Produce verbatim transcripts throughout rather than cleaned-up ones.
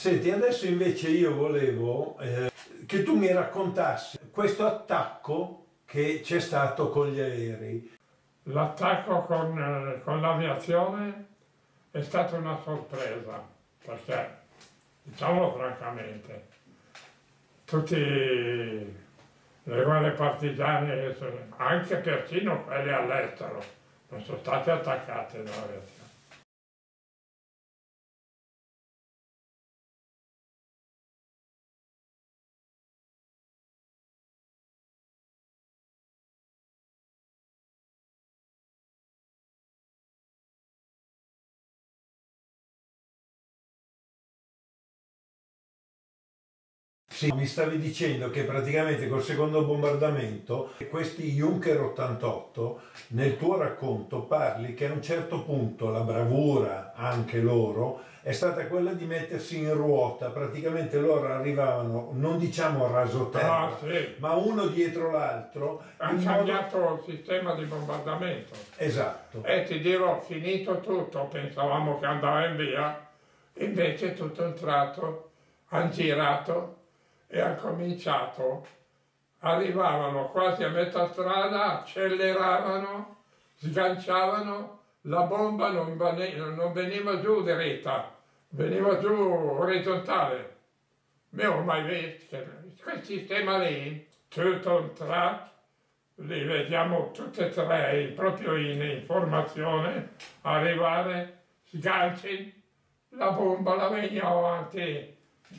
Senti, adesso invece io volevo eh, che tu mi raccontassi questo attacco che c'è stato con gli aerei. L'attacco con, eh, con l'aviazione è stata una sorpresa, perché, diciamo francamente, tutte le guerre partigiane, anche persino quelle all'estero, non sono state attaccate dall'aviazione. Sì, mi stavi dicendo che praticamente col secondo bombardamento questi Junker ottantotto, nel tuo racconto parli che a un certo punto la bravura, anche loro, è stata quella di mettersi in ruota, praticamente loro arrivavano, non diciamo a rasoterra, Ah, sì. ma uno dietro l'alro. Ha cambiato modo... il sistema di bombardamento. Esatto. E ti dirò, finito tutto, pensavamo che andava in via, invece tutto un tratto hanno girato e ha cominciato, arrivavano quasi a metà strada, acceleravano, sganciavano, la bomba non veniva, non veniva giù dritta, veniva giù orizzontale. Non ho mai visto quel sistema lì, tutto un tratto, li vediamo tutti e tre proprio in informazione, arrivare, sganci, la bomba la veniamo avanti,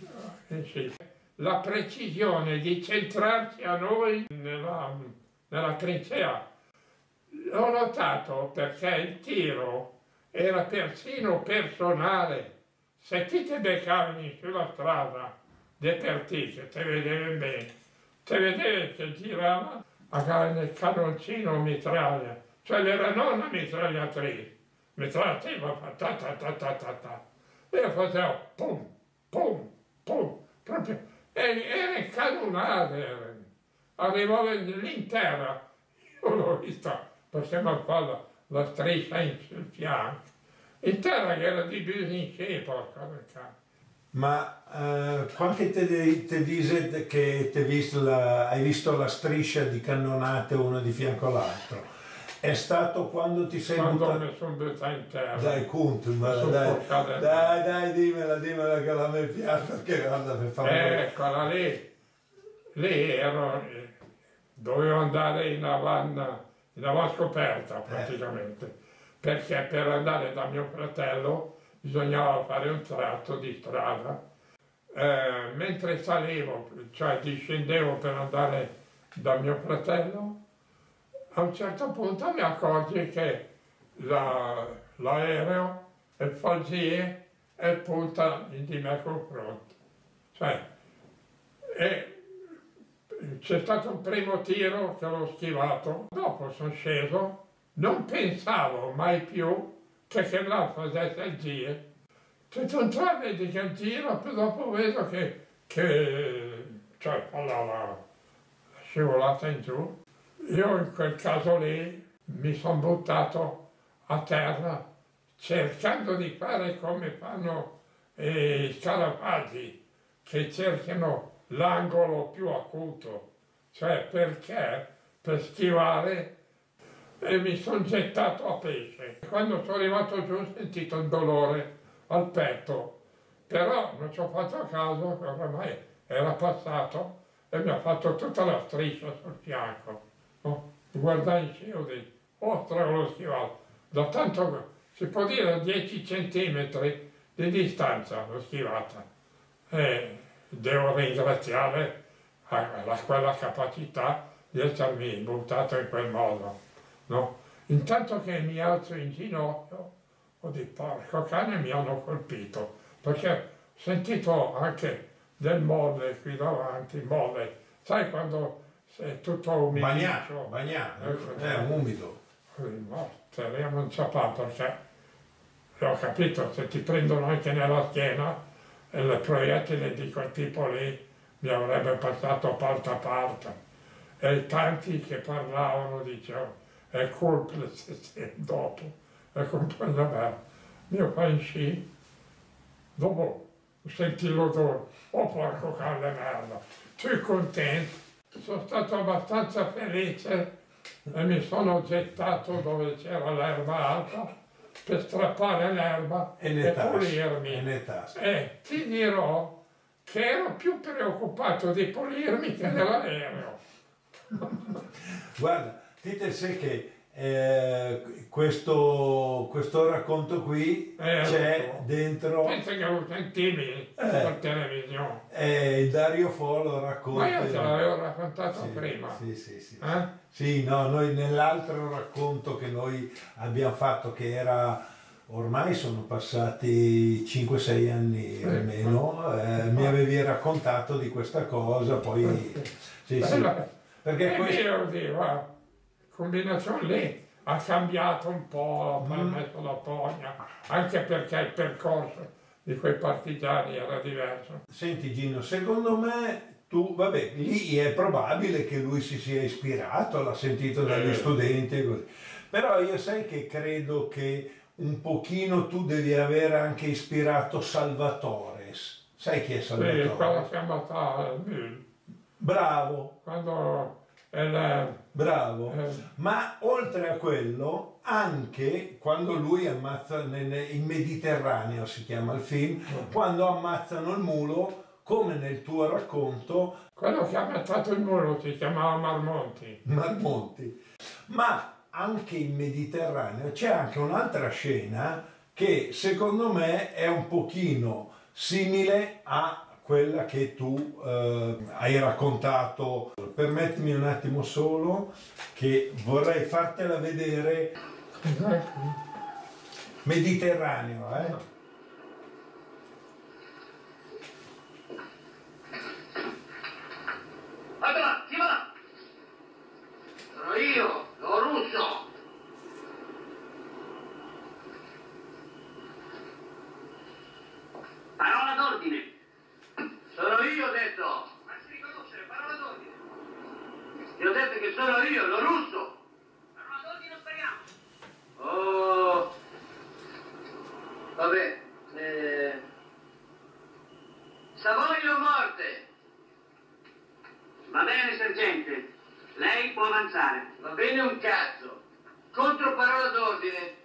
eh, la precisione di centrarsi a noi nella, nella trincea. L'ho notato perché il tiro era persino personale. Se ti ti beccavi sulla strada de per te, che te vedevi bene, te vedevi che girava magari nel canoncino mitraglia, cioè era non una mitragliatrice, mitragliatrice fa ta ta ta ta ta ta, e faceva pum, pum, pum, proprio. Era incannonata, arrivava l'intera, io l'ho vista, perché mi fa la, la striscia in, sul fianco, intera che era divisa in sé, porca perché. Ma eh, qualche te, te dice che te visto la, hai visto la striscia di cannonate uno di fianco all'altro? È stato quando ti sei quando buttato... mi sono buttato in terra. Dai, contumela, dai, dai, dai, dimmela, dimmela che la mi piace, perché guarda, per favore. Eccola lì, lì ero, dovevo andare in avanna, in avanscoperta praticamente, eh. perché per andare da mio fratello bisognava fare un tratto di strada. Eh, mentre salivo, cioè discendevo per andare da mio fratello, a un certo punto mi accorgi che l'aereo la, è foggie e punta di me confronto. Cioè, c'è stato un primo tiro che l'ho schivato, dopo sono sceso, non pensavo mai più che che là facesse il giro. Tutto un tratto vedi che il giro, poi dopo vedo che, che cioè, la, la scivolata in giù. Io in quel caso lì mi sono buttato a terra cercando di fare come fanno eh, i scarafaggi, che cercano l'angolo più acuto, cioè perché per schivare, e mi sono gettato a pesce. Quando sono arrivato giù ho sentito il dolore al petto, però non ci ho fatto caso, ormai era passato e mi ha fatto tutta la striscia sul fianco. Oh, guardai in cielo e dico, ostras l'ho schivato, da tanto, si può dire a dieci centimetri di distanza l'ho schivata. E devo ringraziare a, a quella capacità di essermi buttato in quel modo. No? Intanto che mi alzo in ginocchio, ho detto, porco cane, mi hanno colpito, perché ho sentito anche del molle qui davanti, molle, sai quando è tutto umido. Bagnato, bagnato, ecco, è umido. No, speriamo un ciapato, perché ho capito, se ti prendono anche nella schiena, e le proiettili di quel tipo lì mi avrebbe passato parte a parte. E tanti che parlavano dicevano, è colpa se dopo, è colpa di me. Io poi in sci, dopo senti l'odore, oh porco cane merda, sei contento? Sono stato abbastanza felice e mi sono gettato dove c'era l'erba alta per strappare l'erba E e, ne tassi, pulirmi. e ne tassi. E ti dirò che ero più preoccupato di pulirmi che dell'aereo. Guarda, dite se che eh, questo, questo racconto qui Eh, c'è lo so. dentro, Penso che lo sentivi per televisione. eh, Dario Fo lo racconta. Ma io te l'avevo raccontato Sì, prima. Sì, sì, sì. Eh? Sì, no, noi nell'altro racconto che noi abbiamo fatto, che era, ormai sono passati cinque sei anni Sì. almeno, eh, mi avevi raccontato di questa cosa, poi sì, sì, perché E questo... io dico, la combinazione lì ha cambiato un po', ha Mm. messo la fogna, anche perché il percorso di quei partigiani era diverso. Senti Gino, secondo me tu, vabbè, lì è probabile che lui si sia ispirato, l'ha sentito dagli Eh. studenti e così, però io sai che credo che un pochino tu devi aver anche ispirato Salvatore. Sai chi è Sì, Salvatore? quando siamo stati, Bravo, quando il, bravo. eh, Ma oltre a quello, anche quando lui ammazza nel, in Mediterraneo, si chiama il film, quando ammazzano il mulo, come nel tuo racconto, quello che ha ammazzato il muro si chiamava Marmonti. Marmonti. Ma anche in Mediterraneo c'è anche un'altra scena che secondo me è un pochino simile a quella che tu eh, hai raccontato. Permettimi un attimo solo che vorrei fartela vedere. Mediterraneo, eh? Allora, chi va? Sono io, lo russo. Parola d'ordine. Sono io, ho detto. Ma si riconosce, parola d'ordine. Ti ho detto che sono io, lo russo. Parola d'ordine, speriamo. Oh. Vabbè. Eh... Savoio morte. Va bene, sergente. Lei può avanzare. Va bene un cazzo. Contro parola d'ordine.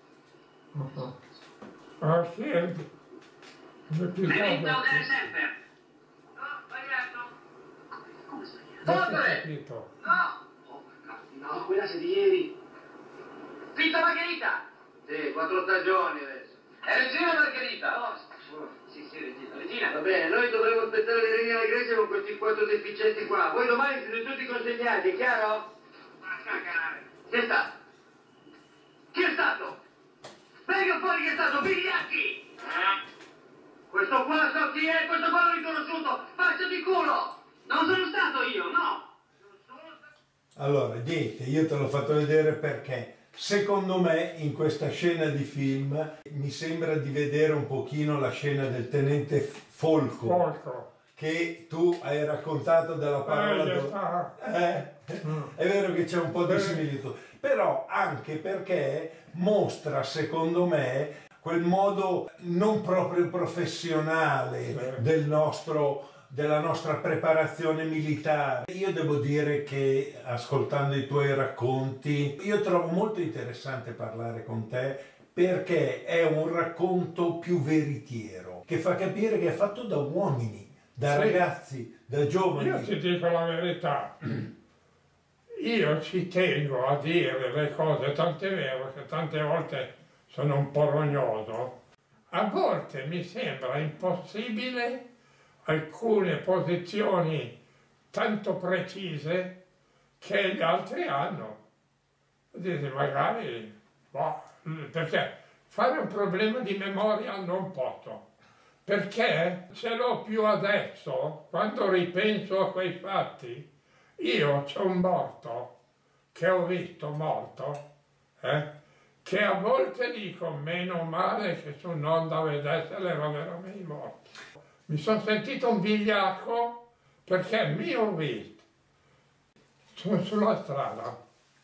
Ah, sì, un episodio. Memento delle sempre. No, sbagliato. Come sbagliato? Non si è Fondere! capito. No! Oh, no, no, quella c'è di ieri. Fitta Margherita! Sì, quattro stagioni adesso. È Regina Margherita? No, sì, sì, Regina. Regina. Va bene, noi dovremo aspettare le regine alla Grecia con questi quattro deficienti qua. Voi domani siete tutti consegnati, è chiaro? Ma cagare. Chi è stato? Chi è stato? Venga fuori chi è stato, Vigliacchi! Eh? Questo qua so chi è, questo qua l'ho riconosciuto! Faccia di culo! Non sono stato io, no! Non sono stato... Allora, niente, io te l'ho fatto vedere perché secondo me in questa scena di film mi sembra di vedere un pochino la scena del tenente Folco, Folco. che tu hai raccontato della parola Eh, do- sta- eh, è vero che c'è un po' di similitudine, però anche perché mostra secondo me quel modo non proprio professionale del nostro, della nostra preparazione militare. Io devo dire che ascoltando i tuoi racconti, io trovo molto interessante parlare con te perché è un racconto più veritiero, che fa capire che è fatto da uomini, da Sì. ragazzi, da giovani. Io ti dico la verità, io ci tengo a dire le cose, tant'è vero che tante volte sono un po' rognoso. A volte mi sembra impossibile alcune posizioni tanto precise che gli altri hanno. Dite, magari, boh, perché fare un problema di memoria non posso. Perché ce l'ho più adesso, quando ripenso a quei fatti, io c'ho un morto, che ho visto morto, eh, che a volte dico, meno male che su un'onda a vedessero era veramente morto. Mi sono sentito un vigliacco perché mi ho visto. Sono sulla strada,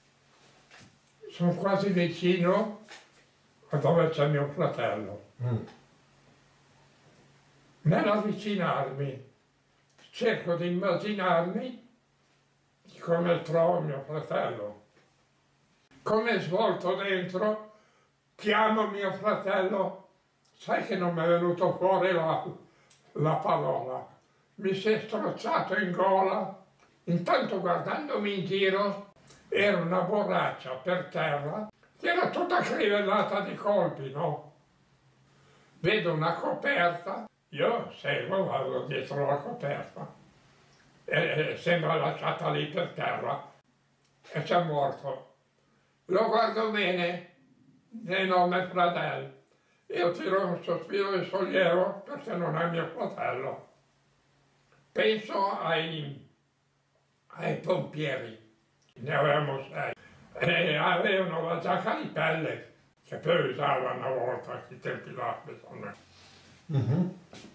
sono quasi vicino a dove c'è mio fratello. Mm. Nell'avvicinarmi cerco di immaginarmi come trovo mio fratello. Come è svolto dentro, chiamo mio fratello, sai che non mi è venuto fuori la, la parola. Mi si è strozzato in gola. Intanto guardandomi in giro, era una borraccia per terra, che era tutta crivellata di colpi, no? Vedo una coperta, io seguo, vado dietro la coperta, e, e sembra lasciata lì per terra, e c'è morto. Lo guardo bene, nel nome Pradel. Io tiro un sospiro di sollievo perché non è mio fratello. Penso ai, ai pompieri, ne avevamo sei, e avevano la giacca di pelle, che poi usavano una volta a quei tempi là, bisogna. Mm-hmm.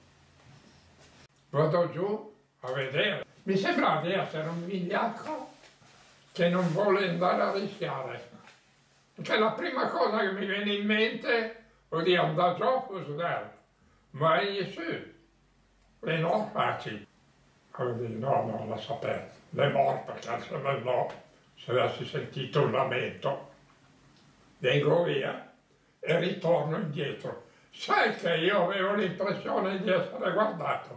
Vado giù a vedere. Mi sembra di essere un vigliacco che non vuole andare a rischiare. Perché la prima cosa che mi viene in mente vuol dire andare giù, cos'è? Ma egli sì, e no, facci. Allora, no, no, la sapete, è morta, cazzo me no, se avessi sentito un lamento. Vengo via e ritorno indietro. Sai che io avevo l'impressione di essere guardato.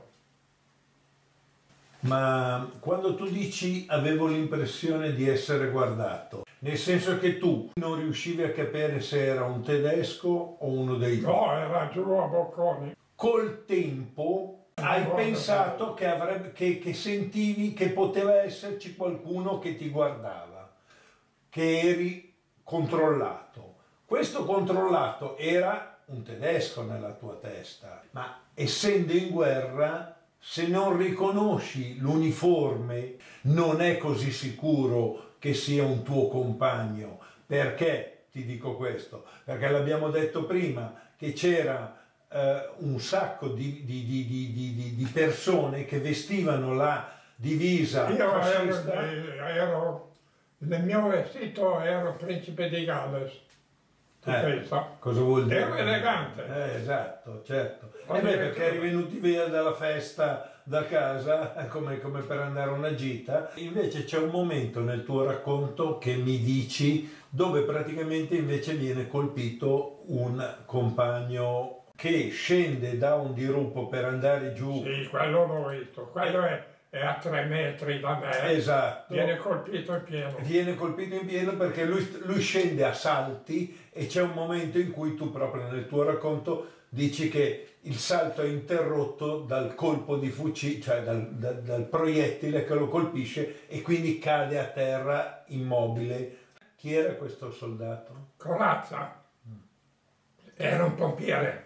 Ma quando tu dici avevo l'impressione di essere guardato, nel senso che tu non riuscivi a capire se era un tedesco o uno dei tuoi? No, era giù a bocconi. Col tempo hai no, pensato che, avrebbe, che, che sentivi che poteva esserci qualcuno che ti guardava, che eri controllato. Questo controllato era un tedesco nella tua testa, ma essendo in guerra, se non riconosci l'uniforme, non è così sicuro che sia un tuo compagno. Perché ti dico questo? Perché l'abbiamo detto prima, che c'era eh, un sacco di, di, di, di, di, di persone che vestivano la divisa Io fascista. Ero, ero, nel mio vestito ero principe di Galles. Eh, cosa vuol dire? Ero elegante. Eh, esatto, certo. E beh, perché eri venuti via dalla festa da casa come, come per andare a una gita. Invece c'è un momento nel tuo racconto che mi dici dove praticamente invece viene colpito un compagno che scende da un dirupo per andare giù. Sì, quello l'ho visto. Quello è... è a tre metri da me, esatto. Viene colpito in pieno. Viene colpito in pieno perché lui, lui scende a salti e c'è un momento in cui tu proprio nel tuo racconto dici che il salto è interrotto dal colpo di fucile, cioè dal, dal, dal proiettile che lo colpisce e quindi cade a terra immobile. Chi era questo soldato? Corazza. Era un pompiere.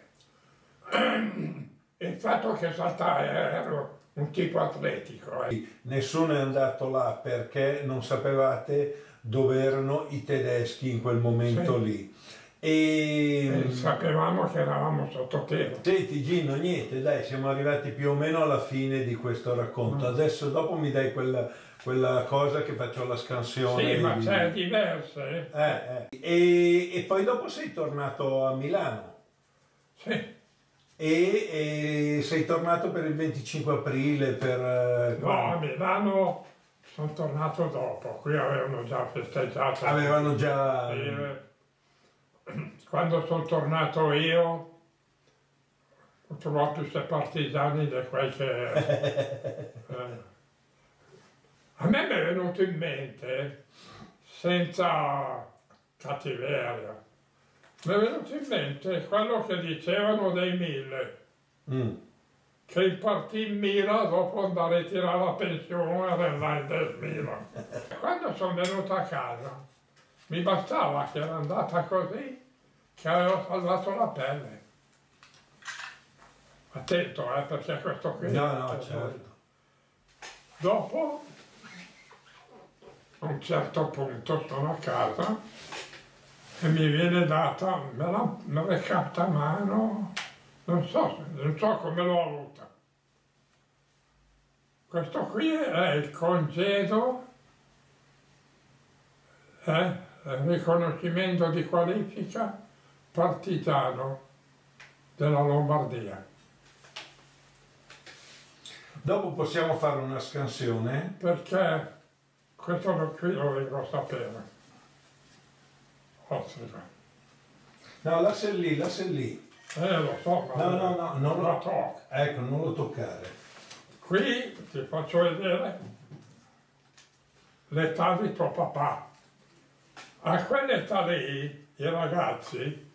Il fatto che saltava ero un tipo atletico. Eh. Nessuno è andato là perché non sapevate dove erano i tedeschi in quel momento sì. lì. E... e sapevamo che eravamo sottoterra. Senti Gino, niente, dai, siamo arrivati più o meno alla fine di questo racconto. Mm. Adesso dopo mi dai quella, quella cosa che faccio la scansione. Sì, ma di... c'è diverse. Eh, eh. E, e poi dopo sei tornato a Milano. Sì. E, e sei tornato per il venticinque aprile per... No, a Milano sono tornato dopo, qui avevano già festeggiato. Avevano già... E, quando sono tornato io ho trovato questi partigiani di quei che... eh, a me mi è venuto in mente, senza cattiveria, mi è venuto in mente quello che dicevano dei mille, mm. che il partì in Mila dopo andare a tirare la pensione nell'Indes Mila. Quando sono venuto a casa mi bastava che era andata così che avevo salvato la pelle. Attento, eh, perché questo qui... No, no, certo. Dopo, a un certo punto sono a casa e mi viene data, me la, me l'è cappata a mano, non so, non so come l'ho avuta. Questo qui è il congedo, eh, il riconoscimento di qualifica partigiano della Lombardia. Dopo possiamo fare una scansione. Perché questo qui lo vengo a sapere. Ostrica. No, lascia lì, lascia lì. Eh, lo so, ma No, no, no, non la lo, tocco. ecco, non lo toccare. Qui ti faccio vedere l'età di tuo papà. A quell'età lì, i ragazzi,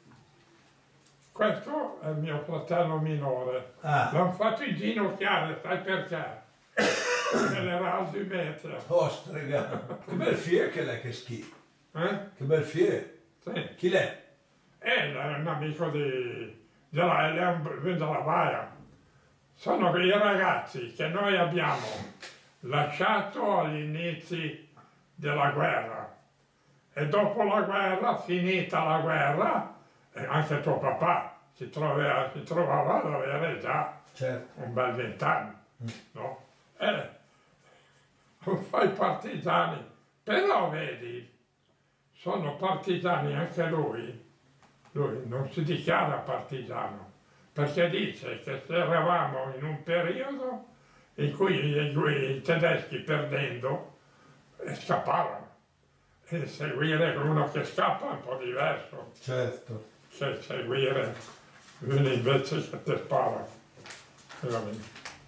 questo è il mio fratello minore. Ah. L'hanno fatto inginocchiare, sai perché? Perché era Alzimetria. Ostrega, che bel fier che l'è che schifo. Eh? Che bel fier. Sì. Chi l'è? E è un amico di, della, della Baia. Sono i ragazzi che noi abbiamo lasciato agli inizi della guerra. E dopo la guerra, finita la guerra, anche tuo papà si trovava, si trovava ad avere già Certo. un bel vent'anni, no? E fai partigiani, però vedi, sono partigiani anche lui, lui non si dichiara partigiano, perché dice che se eravamo in un periodo in cui i, i tedeschi perdendo scappavano, e seguire uno che scappa è un po' diverso, Certo. che seguire uno invece che ti spara. Veramente.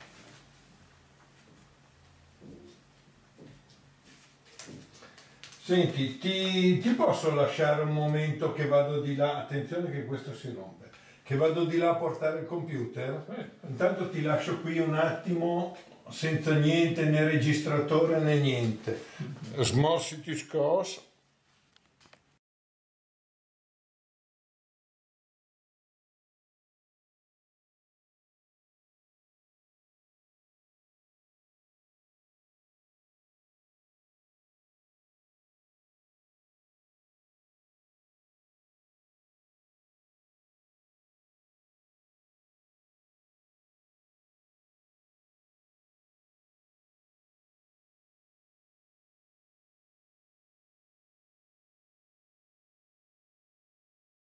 Senti, ti, ti posso lasciare un momento che vado di là, attenzione che questo si rompe, che vado di là a portare il computer? Sì. Intanto ti lascio qui un attimo senza niente, né registratore né niente. Smorsi ti scos.